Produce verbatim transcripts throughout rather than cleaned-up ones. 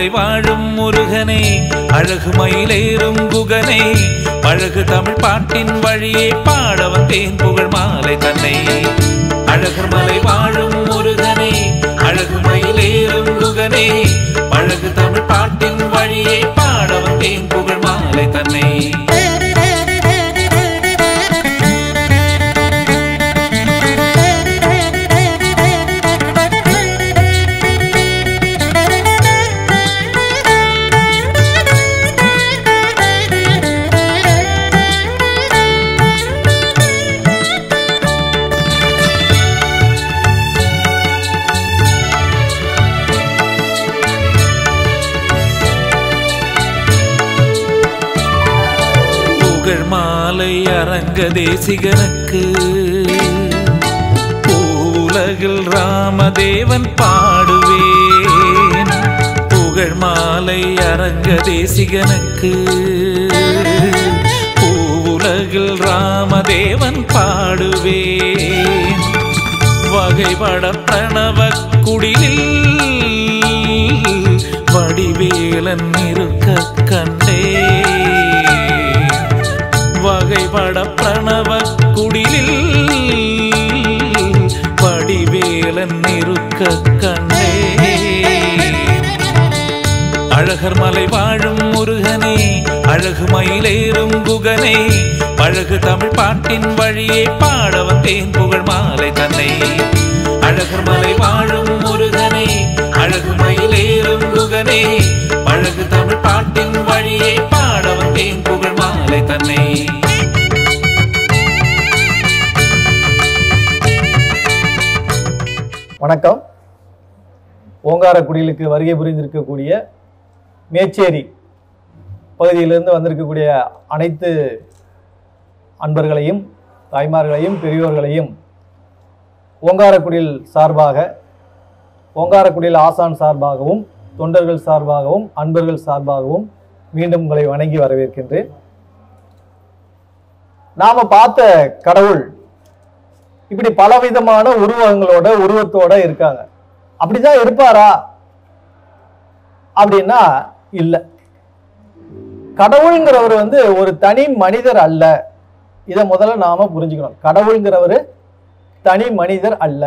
மலை வாழும் முருகனே அழகு மயிலேறும் குகனே அழகு தமிழ் பாட்டின் வழியே பாட வந்தேன் புகழ் மாலை தன்னை. அழகர் மலை வாழும் முருகனே அழகு மயிலேறும் குகனே அழகு தமிழ் பாட்டின் வழியே பாட வந்தேன் புகழ் மாலை தன்னை. மாலை அரங்க தேசிகனுக்கு பூவுலகில் ராமதேவன் பாடுவேன். புகழ் மாலை அரங்க தேசிகனுக்கு பூவுலகில் ராமதேவன் பாடுவேன். வகைபட பிரணவ குடிலில் வடிவேலன் இருக்க கண்டே. வகைபட பிரணவ குடிலில் வடிவேலன் இருக்க கண்டே. அழகர் மலை வாழும் முருகனே அழகு மயிலேறும் குகனே அழகு தமிழ் பாட்டின் வழியே பாட வந்தேன் புகழ் மாலை தன்னை. அழகர் மலை வாழும் முருகனே அழகு மயிலேறும் குகனே அழகு தமிழ் பாட்டின் வழியே பாட வந்தேன் புகழ் மாலை தன்னை. வணக்கம். ஓங்காரக்குடிலுக்கு வருகை புரிந்திருக்கக்கூடிய மேச்சேரி பகுதியிலிருந்து வந்திருக்கக்கூடிய அனைத்து அன்பர்களையும் தாய்மார்களையும் பெரியோர்களையும் ஓங்காரக்குடில் சார்பாக, ஓங்காரக்குடில் ஆசான் சார்பாகவும், தொண்டர்கள் சார்பாகவும், அன்பர்கள் சார்பாகவும் மீண்டும் உங்களை வணங்கி வரவேற்கின்றேன். நாம பார்த்த கடவுள் இப்படி பலவிதமான உருவங்களோட உருவத்தோட இருக்காங்க. அப்படிதான் இருப்பாரா அப்படின்னா இல்லை. கடவுள்ங்கிறவர் வந்து ஒரு தனி மனிதர் அல்ல. இதை முதல்ல நாம புரிஞ்சுக்கணும். கடவுள்ங்கிறவர் தனி மனிதர் அல்ல.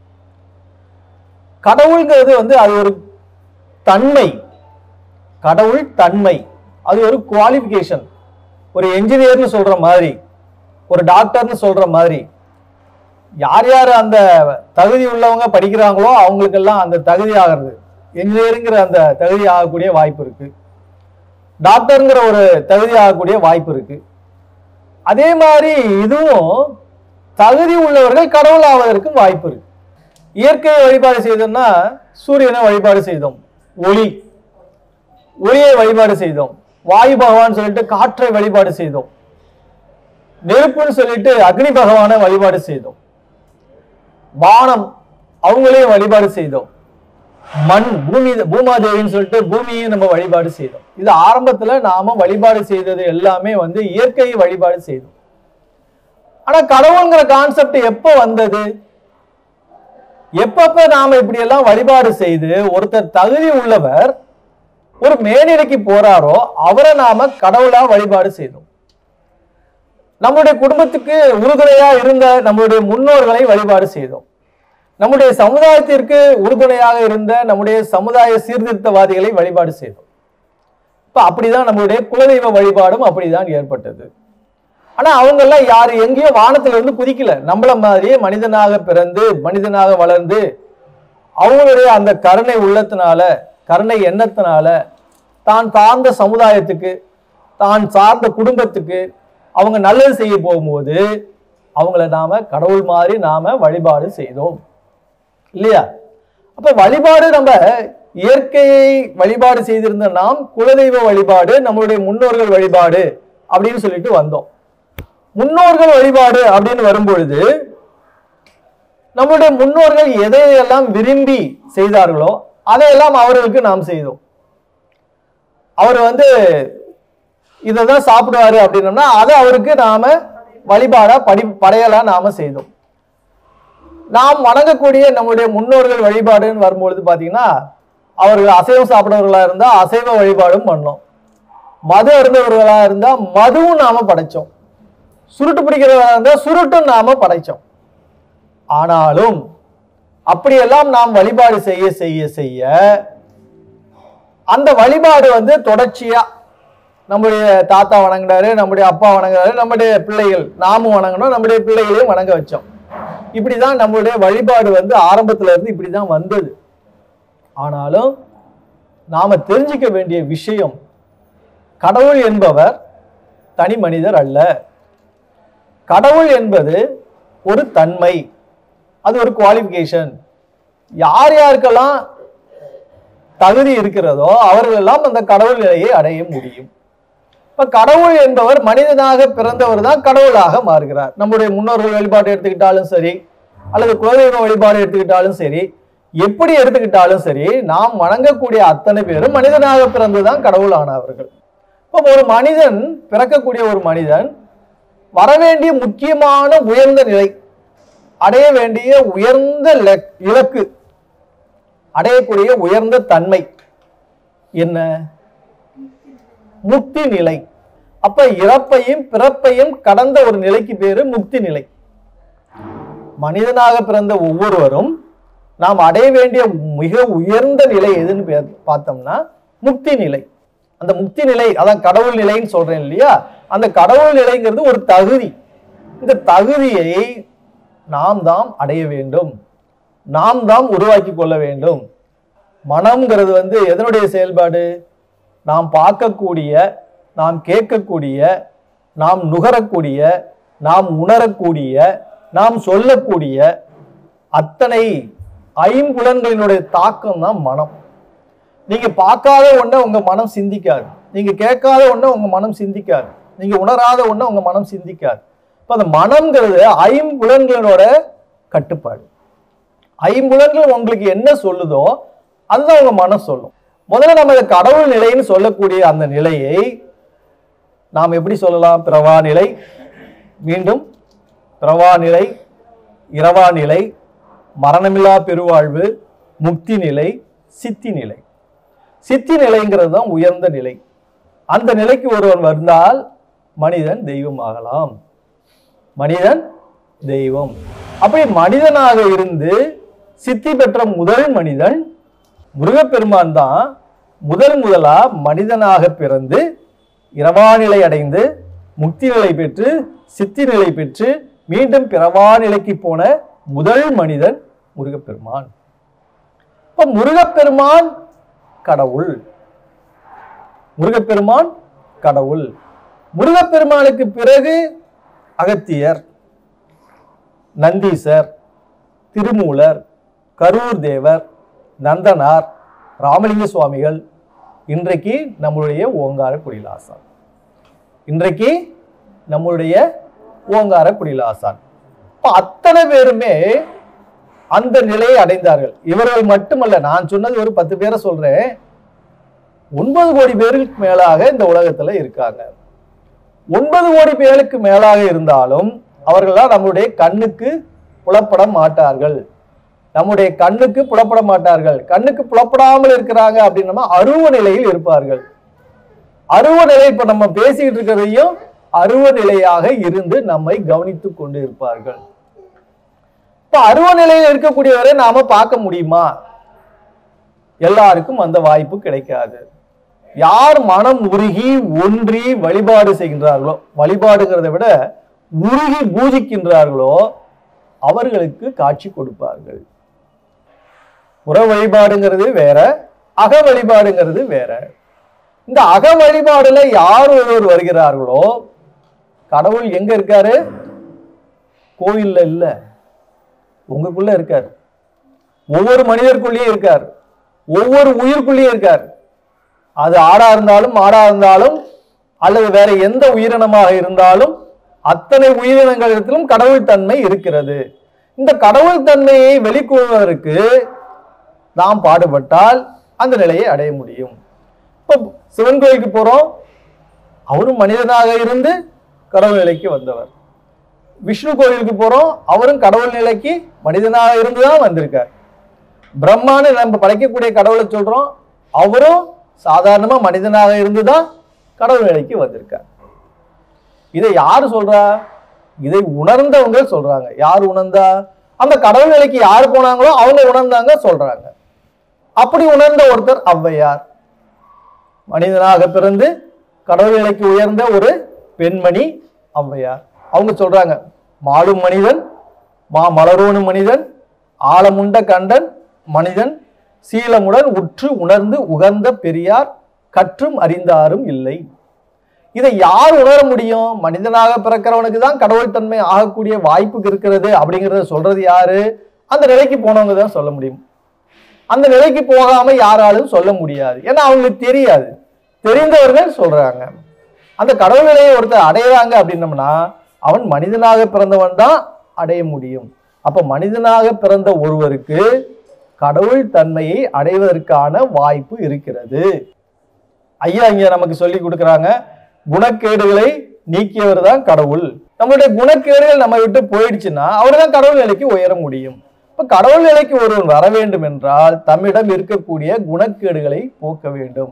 கடவுள்ங்கிறது வந்து அது ஒரு தன்மை. கடவுள் தன்மை, அது ஒரு குவாலிஃபிகேஷன். ஒரு என்ஜினியர்னு சொல்ற மாதிரி, ஒரு டாக்டர்னு சொல்ற மாதிரி, யார் யார் அந்த தகுதி உள்ளவங்க படிக்கிறாங்களோ அவங்களுக்கெல்லாம் அந்த தகுதி ஆகிறது, என்ஜினியருங்கிற அந்த தகுதி ஆகக்கூடிய வாய்ப்பு இருக்கு, டாக்டருங்கிற ஒரு தகுதி ஆகக்கூடிய வாய்ப்பு இருக்கு. அதே மாதிரி இதுவும் தகுதி உள்ளவர்கள் கடவுள் ஆவதற்கும் வாய்ப்பு இருக்கு. இயற்கையை வழிபாடு செய்தோம்னா சூரியனை வழிபாடு செய்தோம், ஒளி ஒளியை வழிபாடு செய்தோம். வாயு பகவான் சொல்லிட்டு காற்றை வழிபாடு செய்தோம். நெருப்புன்னு சொல்லிட்டு அக்னி பகவானை வழிபாடு செய்தோம். வானம் அவங்களையும் வழிபாடு செய்தோம். மண் பூமி பூமாதேவின்னு சொல்லிட்டு பூமியை நம்ம வழிபாடு செய்தோம். இது ஆரம்பத்துல நாம வழிபாடு செய்தது எல்லாமே வந்து இயற்கையை வழிபாடு செய்தோம். ஆனா கடவுள்ங்கிற கான்செப்ட் எப்போ வந்தது? எப்பப்ப நாம இப்படி எல்லாம் வழிபாடு செய்து ஒருத்தர் தகுதி உள்ளவர் ஒரு மேனிலைக்கு போறாரோ அவரை நாம கடவுளா வழிபாடு செய்தோம். நம்முடைய குடும்பத்துக்கு உறுதுணையா இருந்த நம்முடைய முன்னோர்களை வழிபாடு செய்தோம். நம்முடைய சமுதாயத்திற்கு உறுதுணையாக இருந்த நம்முடைய சமுதாய சீர்திருத்தவாதிகளை வழிபாடு செய்தோம். இப்ப அப்படிதான் நம்மளுடைய குலதெய்வ வழிபாடும் அப்படிதான் ஏற்பட்டது. ஆனா அவங்க எல்லாம் யாரு எங்கேயோ வானத்துல இருந்து குதிக்கல. நம்மள மாதிரியே மனிதனாக பிறந்து மனிதனாக வளர்ந்து அவங்களுடைய அந்த கருணை உள்ளத்தினால, கருணை எண்ணத்தினால தான் சார்ந்த சமுதாயத்துக்கு, தான் சார்ந்த குடும்பத்துக்கு அவங்க நல்லது செய்ய போகும்போது அவங்கள நாம கடவுள் மாதிரி நாம வழிபாடு செய்தோம் இல்லையா? அப்ப வழிபாடு நம்ம இயற்கையை வழிபாடு செய்திருந்த நாம் குலதெய்வ வழிபாடு, நம்மளுடைய முன்னோர்கள் வழிபாடு அப்படின்னு சொல்லிட்டு வந்தோம். முன்னோர்கள் வழிபாடு அப்படின்னு வரும்பொழுது நம்முடைய முன்னோர்கள் எதையெல்லாம் விரும்பி செய்தார்களோ அதையெல்லாம் அவர்களுக்கு நாம் செய்தோம். அவர் வந்து இதைதான் சாப்பிடுவாரு அப்படின்னா அதை அவருக்கு நாம வழிபாடா படி படையலா நாம செய்தோம். நாம் வணங்கக்கூடிய நம்முடைய முன்னோர்கள் வழிபாடுன்னு வரும்பொழுது பாத்தீங்கன்னா அவர்கள் அசைவம் சாப்பிடுறவர்களா இருந்தா அசைவ வழிபாடும் பண்ணோம். மது அருந்தவர்களா இருந்தா மதுவும் நாம படைச்சோம். சுருட்டு பிடிக்கிறவர்களா இருந்தா சுருட்டும் நாம படைச்சோம். ஆனாலும் அப்படியெல்லாம் நாம் வழிபாடு செய்ய செய்ய செய்ய அந்த வழிபாடு வந்து தொடர்ச்சியா நம்முடைய தாத்தா வணங்கினாரு, நம்முடைய அப்பா வணங்குறாரு, நம்முடைய பிள்ளைகள் நாமும் வணங்கணும், நம்முடைய பிள்ளைகளையும் வணங்க வச்சோம். இப்படிதான் நம்மளுடைய வழிபாடு வந்து ஆரம்பத்துல இருந்து இப்படிதான் வந்தது. ஆனாலும் நாம தெரிஞ்சுக்க வேண்டிய விஷயம், கடவுள் என்பவர் தனி மனிதர் அல்ல. கடவுள் என்பது ஒரு தன்மை, அது ஒரு குவாலிஃபிகேஷன். யார் யாருக்கெல்லாம் தகுதி இருக்கிறதோ அவர்கள் எல்லாம் அந்த கடவுள் நிலையை அடைய முடியும். இப்ப கடவுள் என்பவர் மனிதனாக பிறந்தவர் தான் கடவுளாக மாறுகிறார். நம்முடைய முன்னோர்கள் வழிபாடு எடுத்துக்கிட்டாலும் சரி, அல்லது குலதெய்வ வழிபாடு எடுத்துக்கிட்டாலும் சரி, எப்படி எடுத்துக்கிட்டாலும் சரி, நாம் வணங்கக்கூடிய அத்தனை பேரும் மனிதனாக பிறந்துதான் கடவுள் ஆனவர்கள். இப்போ ஒரு மனிதன், பிறக்கக்கூடிய ஒரு மனிதன் வரவேண்டிய முக்கியமான உயர்ந்த நிலை, அடைய வேண்டிய உயர்ந்த இலக்கு, அடையக்கூடிய உயர்ந்த தன்மை என்ன? முக்தி நிலை. அப்ப இறப்பையும் பிறப்பையும் கடந்த ஒரு நிலைக்கு பேரு முக்தி நிலை. மனிதனாக பிறந்த ஒவ்வொருவரும் நாம் அடைய வேண்டிய மிக உயர்ந்த நிலை எதுன்னு பார்த்தோம்னா முக்தி நிலை. அந்த முக்தி நிலை, அதான் கடவுள் நிலைன்னு சொல்றேன் இல்லையா, அந்த கடவுள் நிலைங்கிறது ஒரு தகுதி. இந்த தகுதியை நாம் தான் அடைய வேண்டும், நாம் தான் உருவாக்கி கொள்ள வேண்டும். மனம்ங்கிறது வந்து எதனுடைய செயல்பாடு? நாம் பார்க்கக்கூடிய, நாம் கேட்கக்கூடிய, நாம் நுகரக்கூடிய, நாம் உணரக்கூடிய, நாம் சொல்லக்கூடிய அத்தனை ஐம்புலன்களினுடைய தாக்கம் தான் மனம். நீங்க பார்க்காத ஒண்ண உங்க மனம் சிந்திக்காது, நீங்க கேட்காத ஒண்ண உங்க மனம் சிந்திக்காது, நீங்க உணராத ஒண்ண உங்க மனம் சிந்திக்காது. இப்ப அந்த மனம்ங்கிறது ஐம்புலன்களோட கட்டுப்பாடு. ஐம்புலன்கள் உங்களுக்கு என்ன சொல்லுதோ அதுதான் உங்க மனம் சொல்லும். முதல்ல நம்ம இந்த கடவுள் நிலைன்னு சொல்லக்கூடிய அந்த நிலையை நாம் எப்படி சொல்லலாம்? பிறவா நிலை, மீண்டும் பிறவா நிலை, இரவா நிலை, மரணமில்லா பெருவாழ்வு, முக்தி நிலை, சித்தி நிலை. சித்தி நிலைங்கிறது தான் உயர்ந்த நிலை. அந்த நிலைக்கு ஒருவன் வந்தால் மனிதன் தெய்வம் ஆகலாம். மனிதன் தெய்வம். அப்படி மனிதனாக இருந்து சித்தி பெற்ற முதல் மனிதன் முருகப்பெருமான் தான். முதல் முதலா மனிதனாக பிறந்து இரவா நிலை அடைந்து முக்தி நிலை பெற்று சித்தி நிலை பெற்று மீண்டும் பிறவா நிலைக்கு போன முதல் மனிதன் முருகப்பெருமான். இப்ப முருகப்பெருமான் கடவுள். முருகப்பெருமான் கடவுள். முருகப்பெருமானுக்கு பிறகு அகத்தியர், நந்தீசர், திருமூலர், கரூர் தேவர், நந்தனார், ராமலிங்க சுவாமிகள், இன்றைக்கு நம்மளுடைய ஓங்கார குடிலாசான். இன்றைக்கு நம்மளுடைய ஓங்கார குடிலாசான். அத்தனை பேருமே அந்த நிலையை அடைந்தார்கள். இவர்கள் மட்டுமல்ல, நான் சொன்னது ஒரு பத்து பேரை சொல்றேன். ஒன்பது கோடி பேருக்கு மேலாக இந்த உலகத்துல இருக்காங்க. ஒன்பது கோடி பேருக்கு மேலாக இருந்தாலும் அவர்களால் நம்முடைய கண்ணுக்கு புலப்பட மாட்டார்கள். நம்முடைய கண்ணுக்கு புலப்பட மாட்டார்கள். கண்ணுக்கு புலப்படாமல் இருக்கிறாங்க அப்படின்னா அருவ நிலையில் இருப்பார்கள். அருவ நிலை, இப்ப நம்ம பேசிக்கிட்டு இருக்கிறதையும் அருவ நிலையாக இருந்து நம்மை கவனித்துக் கொண்டு இருப்பார்கள். இப்ப அருவ நிலையில் இருக்கக்கூடியவரை நாம பார்க்க முடியுமா? எல்லாருக்கும் அந்த வாய்ப்பு கிடைக்காது. யார் மனம் உருகி ஒன்றி வழிபாடு செய்கின்றார்களோ, வழிபாடுங்கிறத விட உருகி பூஜிக்கின்றார்களோ அவர்களுக்கு காட்சி கொடுப்பார்கள். புற வழிபாடுங்கிறது வேற, அக வழிபாடுங்கிறது வேற. இந்த அக வழிபாடுல யார் ஒருவர் வருகிறார்களோ, கடவுள் எங்க இருக்காரு? கோவில்ல இல்ல, உங்களுக்குள்ள இருக்காரு. ஒவ்வொரு மனிதருக்குள்ளேயே இருக்கார், ஒவ்வொரு உயிருக்குள்ளேயே இருக்கார். அது ஆடா இருந்தாலும் மாடா இருந்தாலும் அல்லது வேற எந்த உயிரினமாக இருந்தாலும் அத்தனை உயிரினங்களிடத்திலும் கடவுள் தன்மை இருக்கிறது. இந்த கடவுள் தன்மையை வெளிக்கொள்வதற்கு நாம் பாடுபட்டால் அந்த நிலையை அடைய முடியும். இப்ப சிவன் கோயிலுக்கு போறோம், அவரும் மனிதனாக இருந்து கடவுள் நிலைக்கு வந்தவர். விஷ்ணு கோயிலுக்கு போறோம், அவரும் கடவுள் நிலைக்கு மனிதனாக இருந்துதான் வந்திருக்கார். பிரம்மான்னு நம்ம படைக்கக்கூடிய கடவுளை சொல்றோம், அவரும் சாதாரணமா மனிதனாக இருந்துதான் கடவுள் நிலைக்கு வந்திருக்கார். இதை யாரு சொல்றா? இதை உணர்ந்தவங்க சொல்றாங்க. யார் உணர்ந்தா? அந்த கடவுள் நிலைக்கு யாரு போனாங்களோ அவங்க உணர்ந்தாங்க சொல்றாங்க. அப்படி உணர்ந்த ஒருத்தர் ஔவையார். மனிதனாக பிறந்து கடவுள் நிலைக்கு உயர்ந்த ஒரு பெண்மணி ஔவையார். அவங்க சொல்றாங்க, மாடும் மனிதன், மா மலரோனும் மனிதன், ஆழமுண்ட கண்டன் மனிதன், சீலமுடன் உற்று உணர்ந்து உகந்த பெரியார், கற்றும் அறிந்தாரும் இல்லை. இதை யார் உணர முடியும்? மனிதனாக பிறக்கிறவனுக்கு தான் கடவுள் தன்மை ஆகக்கூடிய வாய்ப்பு இருக்கிறது அப்படிங்கிறத சொல்றது யாரு? அந்த நிலைக்கு போனவங்க தான் சொல்ல முடியும். அந்த நிலைக்கு போகாம யாராலும் சொல்ல முடியாது. ஏன்னா அவங்களுக்கு தெரியாது. தெரிந்தவர்கள் சொல்றாங்க. அந்த கடவுள் நிலையை ஒருத்தர் அடையிறாங்க அப்படின்னம்னா அவன் மனிதனாக பிறந்தவன் தான் அடைய முடியும். அப்ப மனிதனாக பிறந்த ஒருவருக்கு கடவுள் தன்மையை அடைவதற்கான வாய்ப்பு இருக்கிறது. ஐயா இங்க நமக்கு சொல்லி கொடுக்குறாங்க, குணக்கேடுகளை நீக்கியவர் தான் கடவுள். நம்மளுடைய குணக்கேடுகள் நம்ம விட்டு போயிடுச்சுன்னா அவர் தான் கடவுள் நிலைக்கு உயர முடியும். இப்ப கடவுள் நிலைக்கு ஒருவன் வர வேண்டும் என்றால் தம்மிடம் இருக்கக்கூடிய குணக்கேடுகளை போக்க வேண்டும்.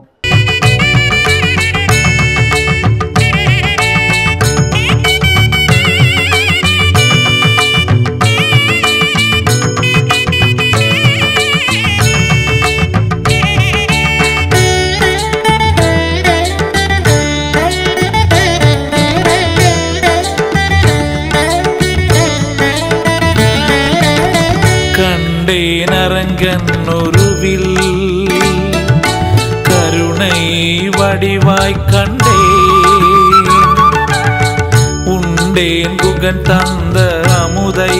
கண்டேனரங்கன் ஒருவில் கருணை வடிவாய் கண்டேன், உண்டேன் குகன் தந்த அமுதை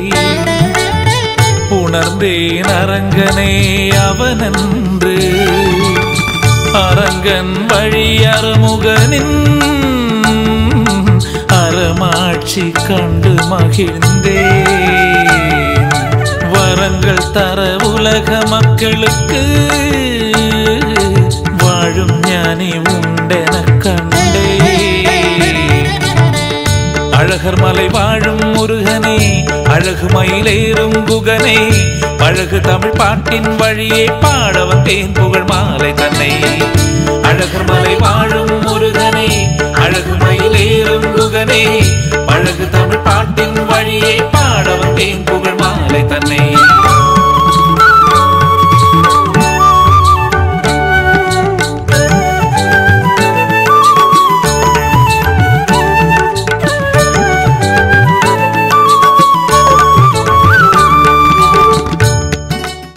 உணர்ந்தேன் அரங்கனே அவனென்று, அரங்கன் வழி அருமுகனின் அறமாட்சி கண்டு மகிழ்ந்தேன், வரங்கள் தர உலக மக்களுக்கு வாழும் ஞானி உண்டென கண்டே. அழகர் மலை வாழும் முருகனே, அழகு மயிலேறும் குகனே, அழகு தமிழ் பாட்டின் வழியே பாட வந்தேன் புகழ் மாலை தன்னை. அழகர் மலை வாழும் முருகனே, அழகு மயிலேறும் குகனே, அழகு தமிழ்